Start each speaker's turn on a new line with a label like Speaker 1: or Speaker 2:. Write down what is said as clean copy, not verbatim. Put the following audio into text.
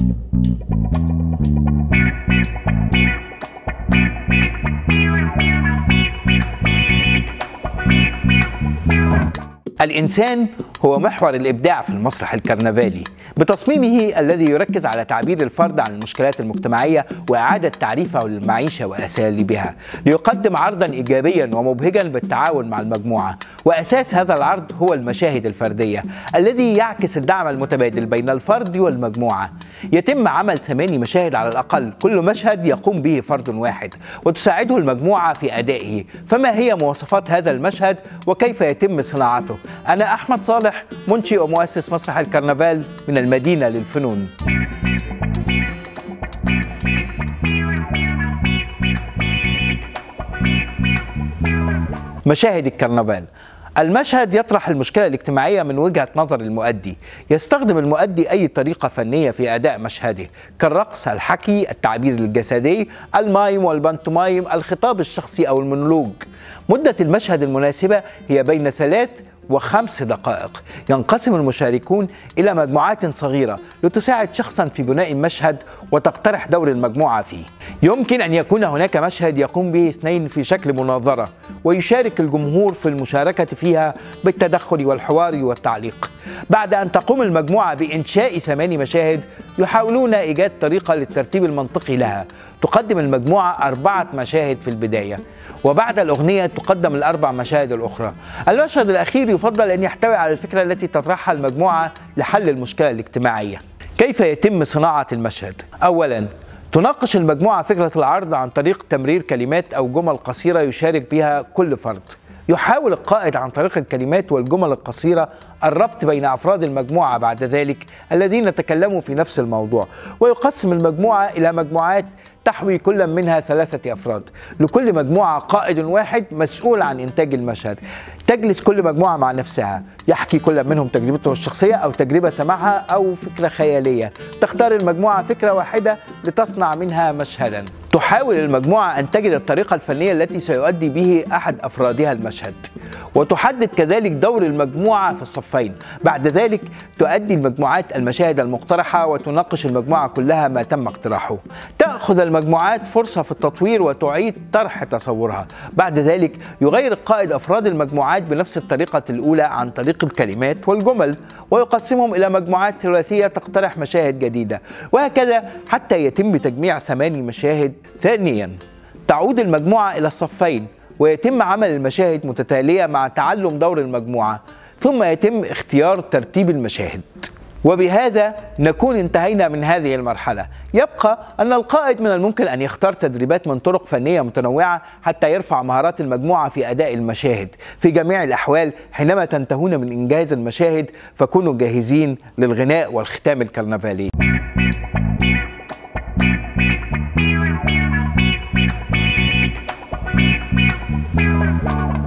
Speaker 1: الإنسان هو محور الإبداع في المسرح الكرنفالي بتصميمه الذي يركز على تعبير الفرد عن المشكلات المجتمعية وإعادة تعريفه للمعيشة وأساليبها ليقدم عرضا إيجابيا ومبهجا بالتعاون مع المجموعة. وأساس هذا العرض هو المشاهد الفردية الذي يعكس الدعم المتبادل بين الفرد والمجموعة. يتم عمل 8 مشاهد على الأقل، كل مشهد يقوم به فرد واحد وتساعده المجموعة في أدائه. فما هي مواصفات هذا المشهد وكيف يتم صناعته؟ أنا أحمد صالح، منشئ ومؤسس مسرح الكرنفال من المدينة للفنون. مشاهد الكرنفال. المشهد يطرح المشكلة الاجتماعية من وجهة نظر المؤدي. يستخدم المؤدي أي طريقة فنية في أداء مشهده كالرقص، الحكي، التعبير الجسدي، المايم والبانتومايم، الخطاب الشخصي أو المونولوج. مدة المشهد المناسبة هي بين 3 و5 دقائق. ينقسم المشاركون إلى مجموعات صغيرة لتساعد شخصا في بناء المشهد وتقترح دور المجموعة فيه. يمكن أن يكون هناك مشهد يقوم به 2 في شكل مناظرة ويشارك الجمهور في المشاركة فيها بالتدخل والحوار والتعليق. بعد أن تقوم المجموعة بإنشاء 8 مشاهد يحاولون إيجاد طريقة للترتيب المنطقي لها. تقدم المجموعة 4 مشاهد في البداية، وبعد الأغنية تقدم ال4 مشاهد الأخرى. المشهد الأخير يفضل أن يحتوي على الفكرة التي تطرحها المجموعة لحل المشكلة الاجتماعية. كيف يتم صناعة المشهد؟ أولاً، تناقش المجموعة فكرة العرض عن طريق تمرير كلمات أو جمل قصيرة يشارك بها كل فرد. يحاول القائد عن طريق الكلمات والجمل القصيرة الربط بين أفراد المجموعة بعد ذلك الذين تكلموا في نفس الموضوع، ويقسم المجموعة إلى مجموعات تحوي كل منها 3 أفراد. لكل مجموعة قائد واحد مسؤول عن إنتاج المشهد. تجلس كل مجموعة مع نفسها، يحكي كل منهم تجربته الشخصية أو تجربة سمعها أو فكرة خيالية. تختار المجموعة فكرة واحدة لتصنع منها مشهدا. تحاول المجموعة أن تجد الطريقة الفنية التي سيؤدي به أحد أفرادها المشهد، وتحدد كذلك دور المجموعة في الصفين. بعد ذلك تؤدي المجموعات المشاهد المقترحة وتناقش المجموعة كلها ما تم اقتراحه. تأخذ المجموعات فرصة في التطوير وتعيد طرح تصورها. بعد ذلك يغير القائد أفراد المجموعات بنفس الطريقة الأولى عن طريق الكلمات والجمل، ويقسمهم إلى مجموعات ثلاثية تقترح مشاهد جديدة، وهكذا حتى يتم تجميع 8 مشاهد. ثانيا، تعود المجموعة إلى الصفين ويتم عمل المشاهد متتالية مع تعلم دور المجموعة، ثم يتم اختيار ترتيب المشاهد. وبهذا نكون انتهينا من هذه المرحلة. يبقى أن القائد من الممكن أن يختار تدريبات من طرق فنية متنوعة حتى يرفع مهارات المجموعة في أداء المشاهد. في جميع الأحوال حينما تنتهون من إنجاز المشاهد فكونوا جاهزين للغناء والختام الكرنفالي.